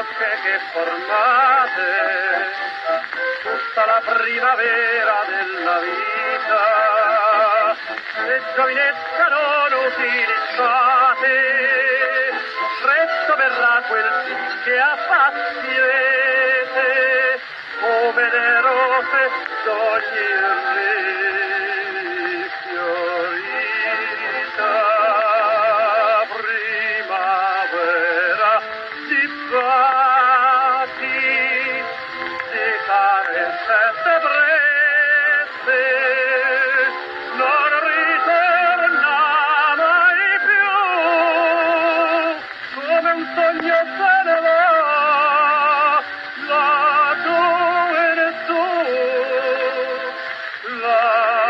bosche che formate tutta la primavera della vita, e giovinezza non utilizzate, presto verrà quel sì che appazzirete come le rose d'ogni rifiorita. Primavera di baci, di carezze brezze, non ritorna mai più, come un sogno se ne va, la gioventù, la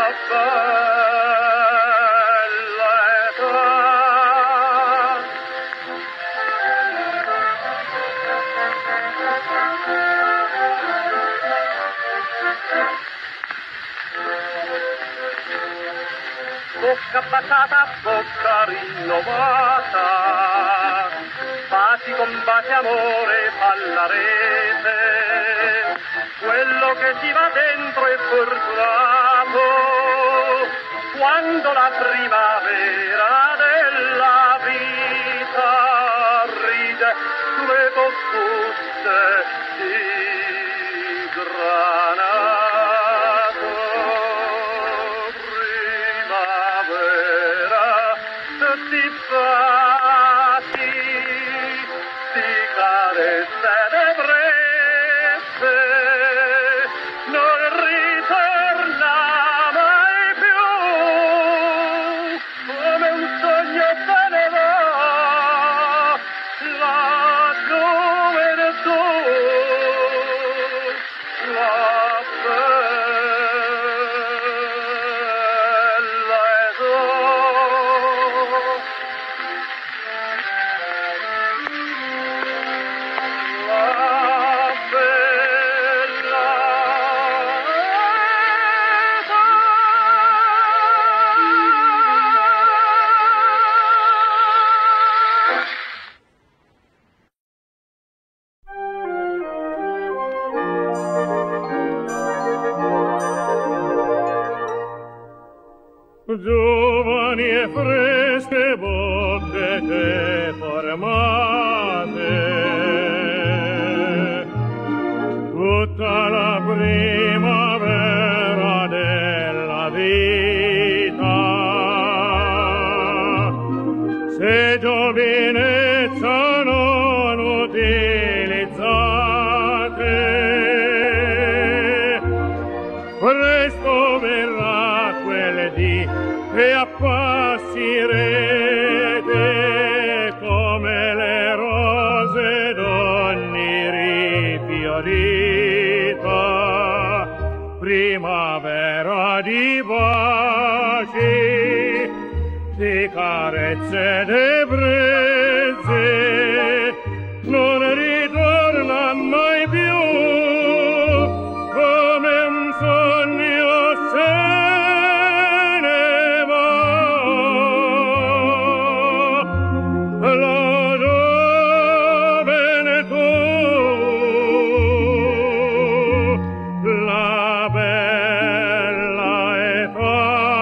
bella età. Bocca baciata, bocca rinnovata, baci con baci amore fa la rete, quello che ti va dentro è fortunato, quando la primavera della vita ride sulle boscucce di granato. Di baci, di carezze brezze, non ritorna mai più, come un sogno se ne va, la gioventù, la bella età. Giovani e fresche bocche che formate tutta la primavera della vita, se giovinezza non utilizzate, presto verrà quel dì e appassirete come le rose d'ogni rifiorita. Primavera di baci, di carezze de brezze, non ritorna mai più, come un sogno se ne va, la gioventù, la bella età.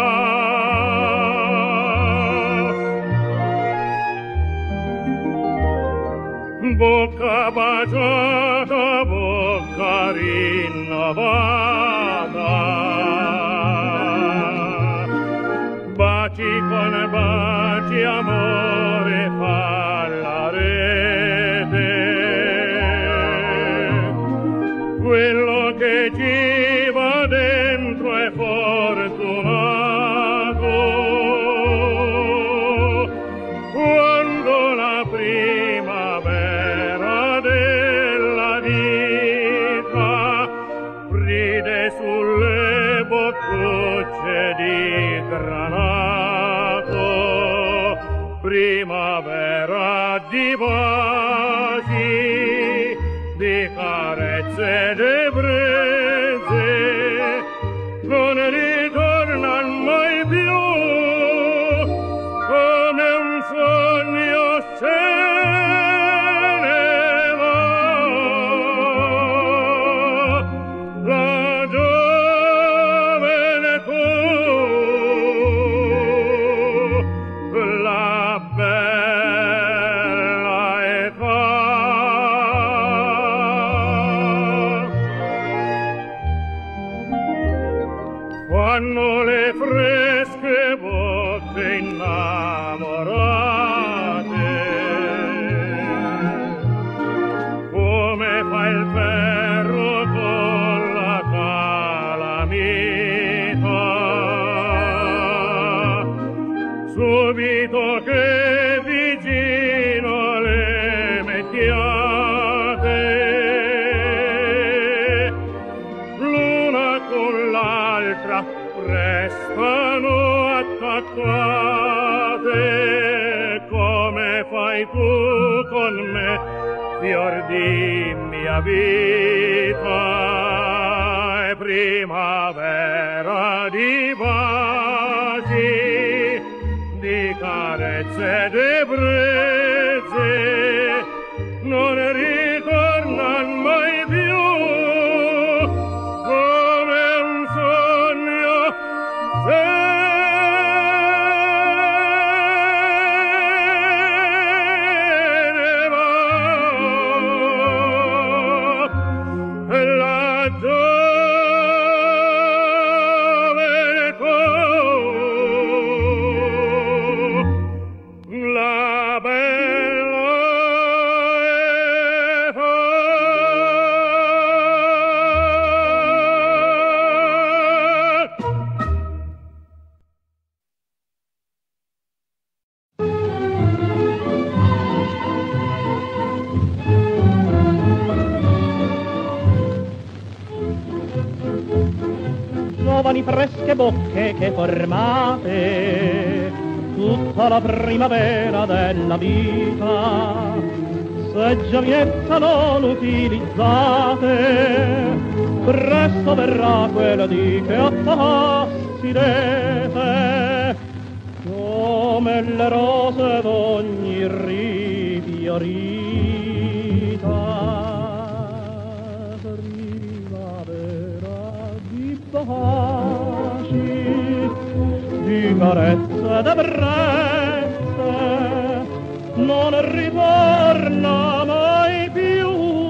Bocca baciata, bocca rinnovata, baci con baci amore fa la rete, quello che ci va dentro è fortunato, quando la primavera della vita ride sulle boccucce di granato. Primavera di baci, di carezze de brezze, non ritornan mai più, come un sogno se ne va. hanno le fresche bocche innamorate. Come fa il ferro con la calamita, subito che vicino le mettiate, l'una con l'altra restano attaccate. Come fai tu con me, fior di mia vita, e primavera di baci, di carezze e d'ebbrezze, non ritornan mai più, come un sogno se ne va. La gioventù, la bella età. Giovani fresche bocche che formate tutta la primavera della vita, se giovinezza non utilizzate, presto verrà quella di che appassirete, come le rose d'ogni rifiorita. Baci, di carezze ed ebbrezze, non ritorna mai più,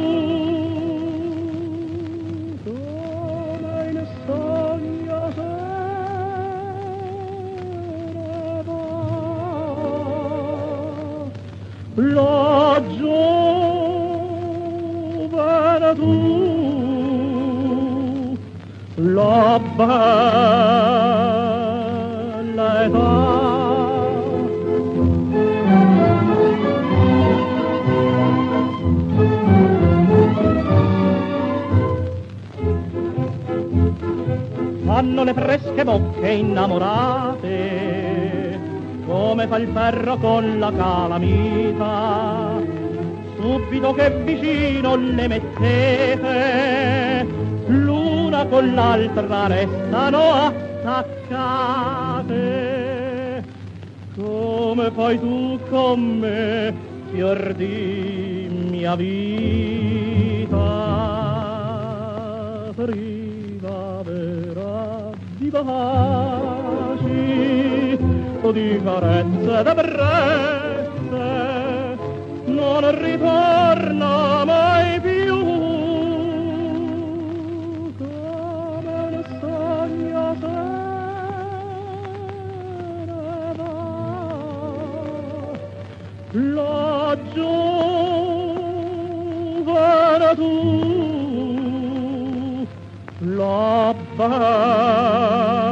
come in sogno se ne va. La gioventù, la bella età. Hanno le fresche bocche innamorate, come fa il ferro con la calamita, subito che vicino le mettete, l'una con l'altra restano attaccate. Come fai tu con me, fior di mia vita, primavera di baci o di carezze ed ebbrezze, non ritorna mai più, come il sogno se ne va. La gioventù, la bella